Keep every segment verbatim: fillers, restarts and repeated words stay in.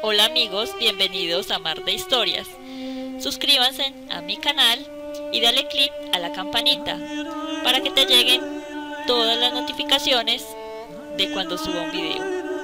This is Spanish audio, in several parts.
Hola amigos, bienvenidos a Mar de Historias. Suscríbanse a mi canal y dale click a la campanita para que te lleguen todas las notificaciones de cuando suba un video.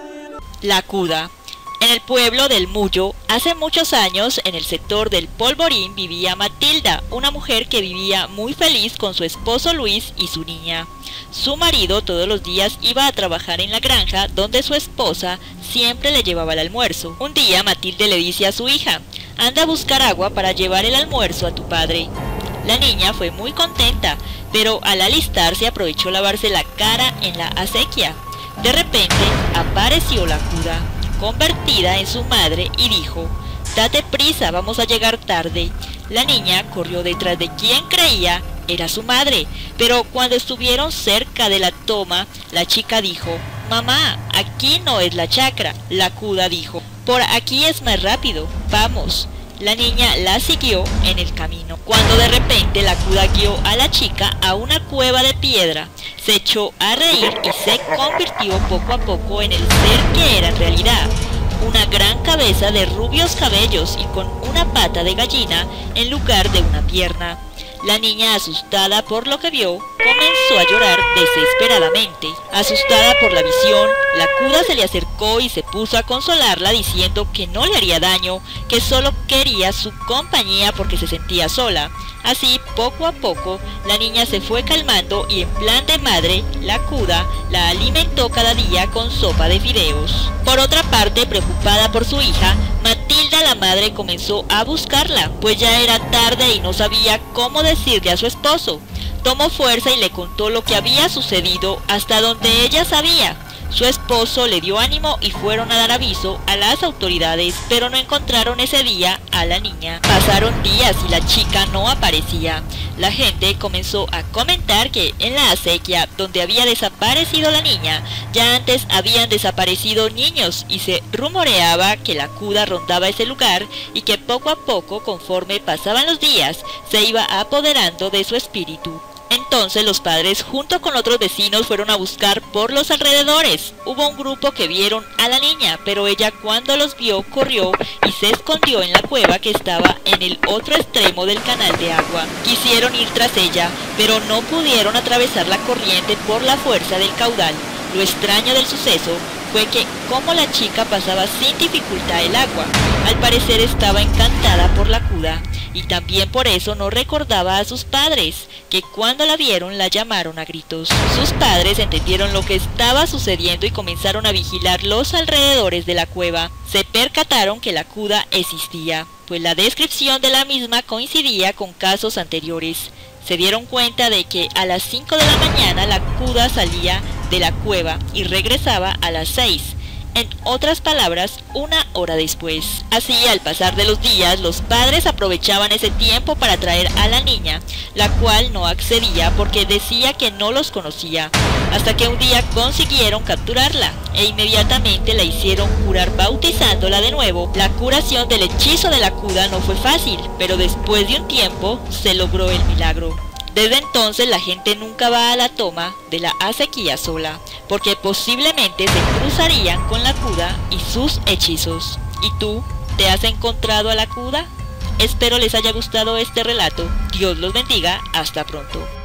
La Cuda. En el pueblo del Mullo, hace muchos años, en el sector del Polvorín, vivía Matilda, una mujer que vivía muy feliz con su esposo Luis y su niña. Su marido todos los días iba a trabajar en la granja, donde su esposa siempre le llevaba el almuerzo. Un día Matilde le dice a su hija: anda a buscar agua para llevar el almuerzo a tu padre. La niña fue muy contenta, pero al alistarse aprovechó lavarse la cara en la acequia. De repente apareció la Cuda, convertida en su madre, y dijo: date prisa, vamos a llegar tarde. La niña corrió detrás de quien creía era su madre, pero cuando estuvieron cerca de la toma, la chica dijo: mamá, aquí no es la chacra. La Cuda dijo: por aquí es más rápido, vamos. La niña la siguió en el camino, cuando de repente la Cuda guió a la chica a una cueva de piedra. Se echó a reír y se convirtió poco a poco en el ser que era en realidad: una gran cabeza de rubios cabellos y con una pata de gallina en lugar de una pierna. La niña, asustada por lo que vio, comenzó a llorar desesperadamente. Asustada por la visión, la Cuda se le acercó y se puso a consolarla, diciendo que no le haría daño, que solo quería su compañía porque se sentía sola. Así, poco a poco, la niña se fue calmando y, en plan de madre, la Cuda la alimentó cada día con sopa de fideos. Por otra parte, preocupada por su hija, Matilda, la madre, comenzó a buscarla, pues ya era tarde y no sabía cómo decirle a su esposo. Tomó fuerza y le contó lo que había sucedido hasta donde ella sabía. Su esposo le dio ánimo y fueron a dar aviso a las autoridades, pero no encontraron ese día a la niña. Pasaron días y la chica no aparecía. La gente comenzó a comentar que en la acequia donde había desaparecido la niña, ya antes habían desaparecido niños, y se rumoreaba que la Cuda rondaba ese lugar y que poco a poco, conforme pasaban los días, se iba apoderando de su espíritu. Entonces los padres, junto con otros vecinos, fueron a buscar por los alrededores. Hubo un grupo que vieron a la niña, pero ella, cuando los vio, corrió y se escondió en la cueva que estaba en el otro extremo del canal de agua. Quisieron ir tras ella, pero no pudieron atravesar la corriente por la fuerza del caudal. Lo extraño del suceso fue que, como la chica pasaba sin dificultad el agua, al parecer estaba encantada por la Cuda, y también por eso no recordaba a sus padres, que cuando la vieron la llamaron a gritos. Sus padres entendieron lo que estaba sucediendo y comenzaron a vigilar los alrededores de la cueva. Se percataron que la Cuda existía, pues la descripción de la misma coincidía con casos anteriores. Se dieron cuenta de que a las cinco de la mañana la Cuda salía de la cueva y regresaba a las seis. En otras palabras, una hora después. Así, al pasar de los días, los padres aprovechaban ese tiempo para traer a la niña, la cual no accedía porque decía que no los conocía, hasta que un día consiguieron capturarla e inmediatamente la hicieron curar, bautizándola de nuevo. La curación del hechizo de la Cuda no fue fácil, pero después de un tiempo se logró el milagro. Desde entonces la gente nunca va a la toma de la acequia sola, porque posiblemente se cruzarían con la Cuda y sus hechizos. ¿Y tú, te has encontrado a la Cuda? Espero les haya gustado este relato. Dios los bendiga. Hasta pronto.